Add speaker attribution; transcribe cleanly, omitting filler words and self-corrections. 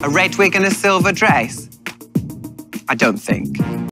Speaker 1: A red wig and a silver dress? I don't think.